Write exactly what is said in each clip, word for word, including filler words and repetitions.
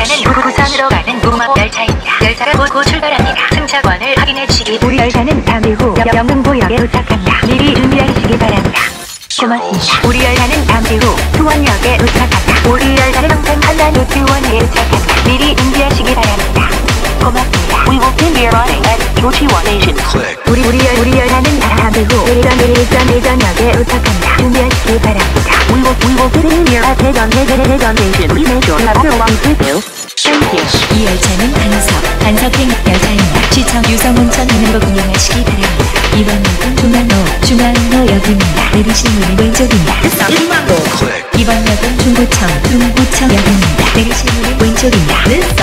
열차는 부산으로 가는 무마 열차입니다. 열차가 곧, 곧 출발합니다. 승차권을 확인해 주시기. 우리 열차는 잠시 후 영등포역에 도착합니다. 미리 준비하시기 바랍니다. 고맙습니다. 우리 열차는 잠시 후 수원역에 도착합니다. 우리 열차는 평생 한남노트원에 도착합니다. 미리 준비하시기 바랍니다. 고맙습니다. We will pin your line at Yochiwa Station. 우리 우리 열 우리 열차는 잠시 후 대전 대전 대전역에 도착합니다. 준비하시기 바랍니다. We will we will pin your at Daejeon Daejeon Daejeon Station. Please make sure you have your belongings with you. Thank you. 이 열차는 단석, 단석행 열차입니다. 시청 유성온천 하늘로 이용하시기 바랍니다. 이번 역은 중앙로, 중앙로역입니다. 내리실 문은 왼쪽입니다. 이번 역은 중구청, 중구청역입니다. 내리실 문은 왼쪽입니다.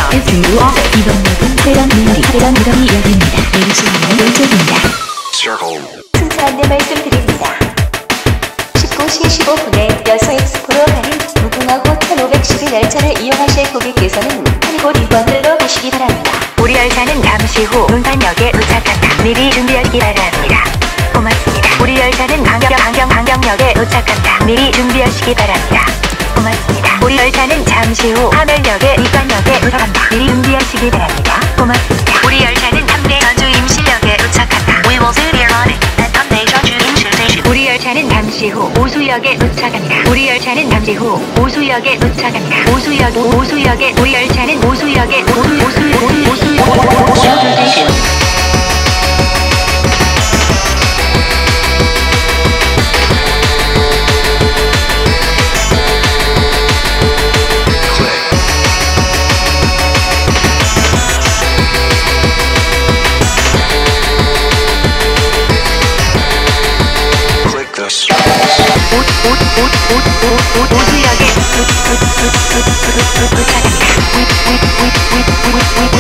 이번 역은 세련미리, 세련미러리역입니다. 내리실 문은 왼쪽입니다. 승차 안내 말씀드립니다. 십구 시 십오 분에 여수 엑스포로 가는 무궁화 호텔 오백십일 열차를 이용하실 고객께서는 한 곳 이 번으로 가시기 바랍니다. 우리 열차는 잠시 후 논산역에 도착합니다. 미리 준비하시기 바랍니다. 고맙습니다. 우리 열차는 강경, 강경, 강경역에 도착합니다. 미리 준비하시기 바랍니다. 고맙습니다. 우리 열차는 잠시 후 하멜역에 이관역에 도착합니다. 미리 준비하시기 바랍니다. 고맙습니다. 우리 열차는 함대 전주 임실역에 도착합니다. We will pin your line at Hyundai Jeonju Imsil Station. 우리 열차는 잠시 후 오수역에 도착합니다. 우리 열차는 잠시 후 오수역에 도착합니다. 오수역 오- 오수역에 우리 열차는 오수역에 오수 오수 오수 오수 Jeonju Station. 오수역에 도착합니다.